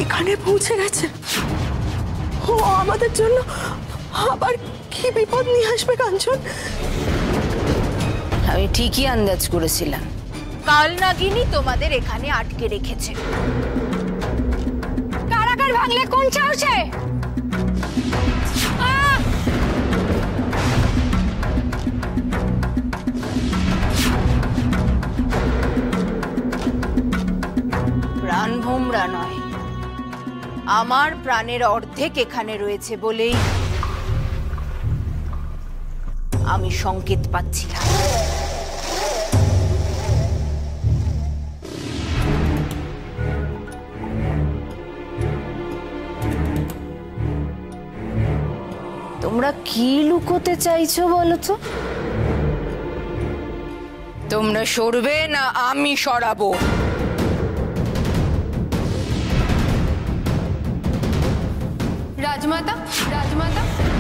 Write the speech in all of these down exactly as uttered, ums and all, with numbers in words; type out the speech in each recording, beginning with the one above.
এখানে পৌঁছে গেছে। ও আমাদের জন্য আবার কি বিপদ নিয়ে আসবে কাঞ্চন? আমি ঠিকই আন্দাজ করেছিলাম কাল নাগিনী তোমাদের এখানে আটকে রেখেছে। কারাগার ভাঙলে কোন চাওছে? প্রাণ ভোমরা নয়, আমার প্রাণের অর্ধেক এখানে রয়েছে বলেই আমি সংকেত পাচ্ছিলাম। তোমরা কি লুকোতে চাইছো বলো তো? তোমরা সরবে না আমি সরাবো? রাজমাতা, রাজমাতা,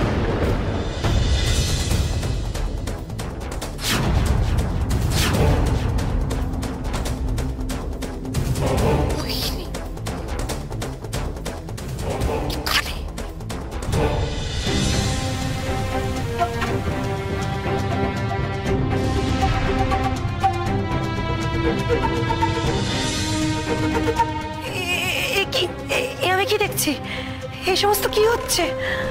আমি কি দেখছি? এই সমস্ত কি হচ্ছে?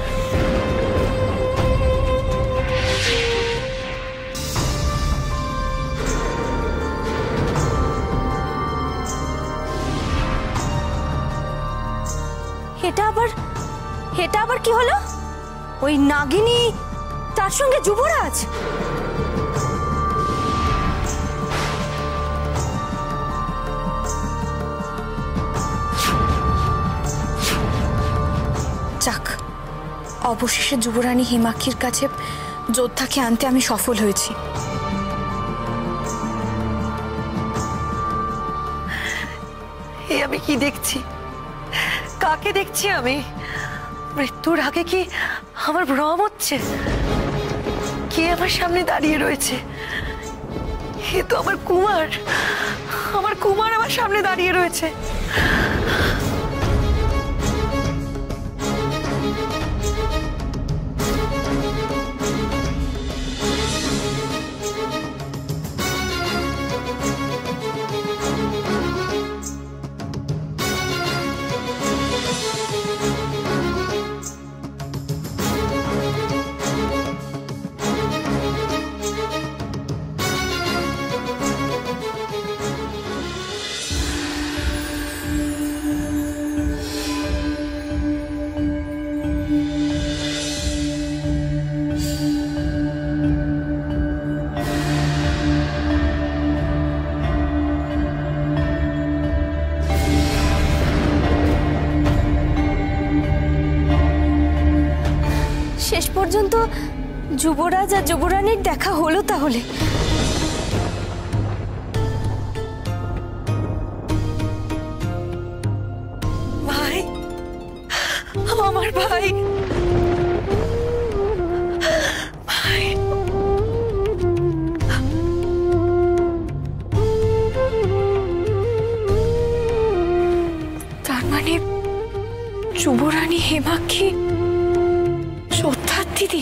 এটা আবার এটা আবার কি হলো? ওই নাগিনী তার সঙ্গে যুবরাজ? যাক, অবশেষে যুবরানী হিমাক্ষীর কাছে যোদ্ধাকে আনতে আমি সফল হয়েছি। এ আমি কি দেখছি? কাকে দেখছি আমি? মৃত্যুর আগে কি আমার ভ্রম হচ্ছে? কে আমার সামনে দাঁড়িয়ে রয়েছে? এ তো আমার কুমার। আমার কুমার আমার সামনে দাঁড়িয়ে রয়েছে। শেষ পর্যন্ত যুবরাজ আর যুবরানীর দেখা হলো তাহলে। ভাই, আমার ভাই, ভাই। তার মানে যুবরানী হিমাক্ষী যোদ্ধার দিদি।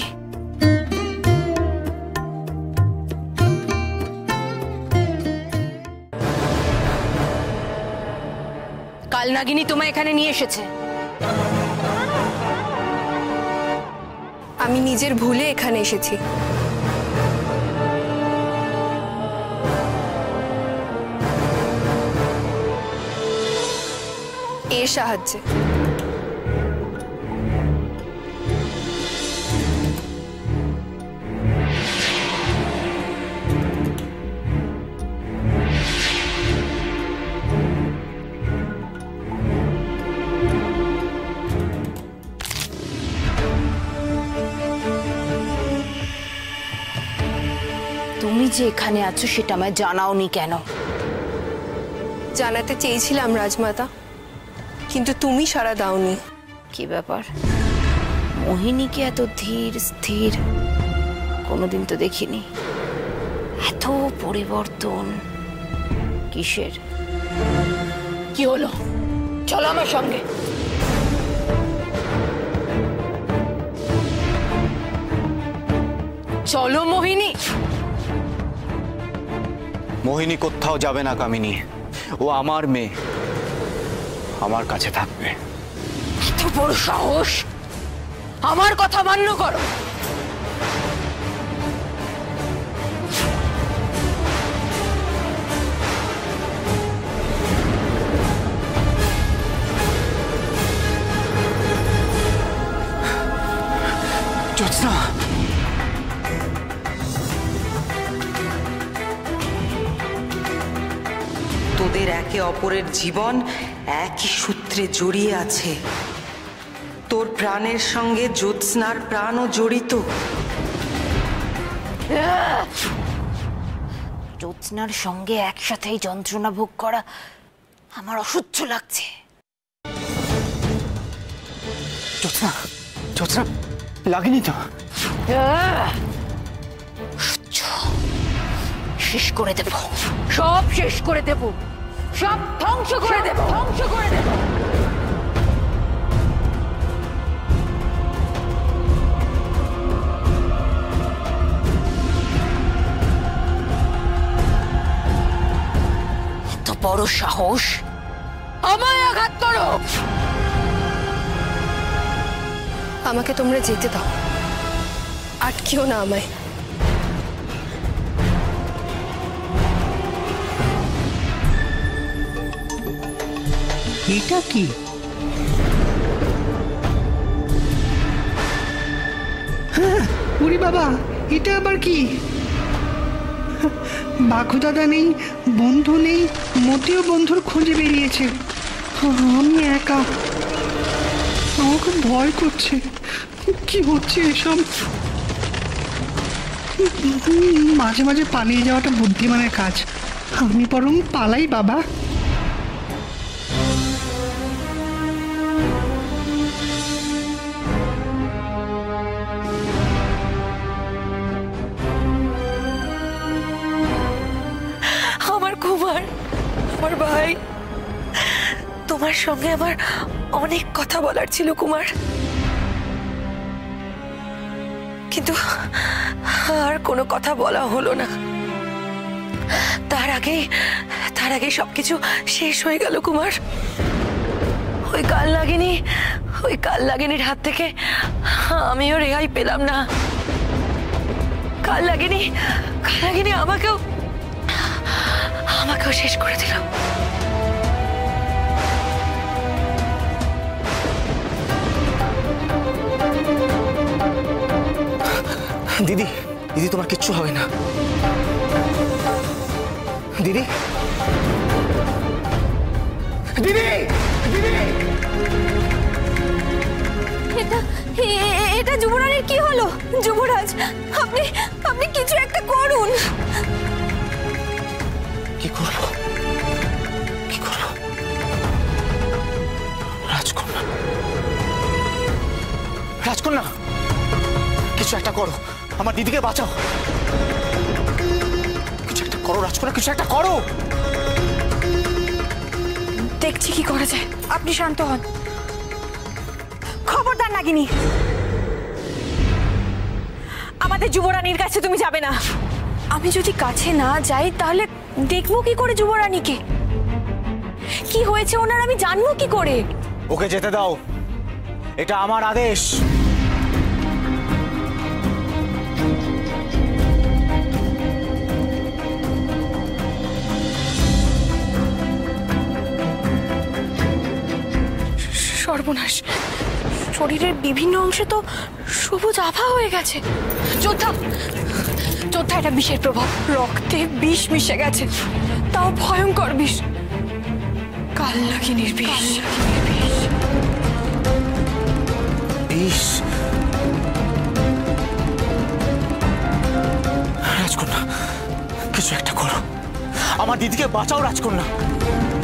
কাল নাগিনী তোমায় এখানে নিয়ে এসেছে। আমি নিজের ভুলে এখানে এসেছি। এর সাহায্যে। তুমি যে এখানে আছো সেটা আমায় জানাওনি কেন? জানাতে চেয়েছিলাম রাজমাতা, কিন্তু তুমি সাড়া দাওনি। কি ব্যাপার? মোহিনীকে এত ধীর স্থির কোনোদিন তো দেখিনি। এত পরিবর্তন কিসের? কি হলো? চলো আমার সঙ্গে। চলো মোহিনী। মোহিনী কোথাও যাবে না কামিনী, ও আমার মেয়ে, আমার কাছে থাকবে। এত বড় সাহস, আমার কথা মান্য করো। জ্যোৎস্না, তোদের একে অপরের জীবন একই সূত্রে জড়িয়ে আছে। তোর প্রাণের সঙ্গে জ্যোৎস্নার প্রাণও জড়িত। জ্যোৎস্নার সঙ্গে একসাথে এই যন্ত্রণা ভোগ করা আমার অসহ্য লাগছে। জ্যোৎস্না, জ্যোৎস্না, লাগেনি তো? সহ্য শেষ করে দেব, সব শেষ করে দেব, সব ধ্বংস করে দেব, ধ্বংস করে দেব। এত বড় সাহস, আমায় আঘাত করো। আমাকে তোমরা যেতে দাও, আটকিও না আমায়। এটা কি? হ্যাঁ, উরি বাবা, এটা আবার কি? বাঘু দাদা নেই, বন্ধু নেই, মতিও বন্ধুর খোঁজে বেরিয়েছে। আমি একা, আমার খুব ভয় করছে। কি হচ্ছে এসব? মাঝে মাঝে পালিয়ে যাওয়াটা বুদ্ধিমানের কাজ। আমি বরং পালাই বাবা। আমার কুমার, আমার ভাই, তোমার সঙ্গে আমার অনেক কথা বলার ছিল কুমার, কিন্তু আর কোনো কথা বলা হলো না। তার আগে তার আগে সবকিছু শেষ হয়ে গেল কুমার। ওই কাল লাগেনি, ওই কাল লাগেনির হাত থেকে আমিও রেহাই পেলাম না। কাল লাগেনি, কাল লাগেনি আমাকেও আমাকেও শেষ করে দিল। দিদি, দিদি তোমার কিচ্ছু হবে না। দিদি, দিদি, দিদি, এটা এ- এটা যুবরানীর কি হলো? যুবরাজ, আপনি আপনি কিছু একটা করুন। কি করবো, কি করবো? রাজকন্যা, রাজকন্যা, কিছু একটা করো, আমার দিদিকে বাঁচাও। কিছু একটা করো রাজকন্যা, কিছু একটা করো। দেখছি কি করা যায়। আপনি শান্ত হন। খবরদার নাগিনী, আমাদের যুবরানীর কাছে তুমি যাবে না। আমি যদি কাছে না যাই তাহলে দেখবো কি করে যুবরানীকে? কি হয়েছে ওনার আমি জানবো কি করে? ওকে যেতে দাও, এটা আমার আদেশ। সর্বনাশ, শরীরের বিভিন্ন অংশে তো সবুজ আভা হয়ে গেছে। যোদ্ধা, যোদ্ধা, এটা বিষের প্রভাব। রক্তে বিষ মিশে গেছে, তাও ভয়ঙ্কর বিষ। কাল নাগিনীর বিষ। বিষ? রাজকন্যা, কিছু একটা করো, আমার দিদিকে বাঁচাও রাজকন্যা।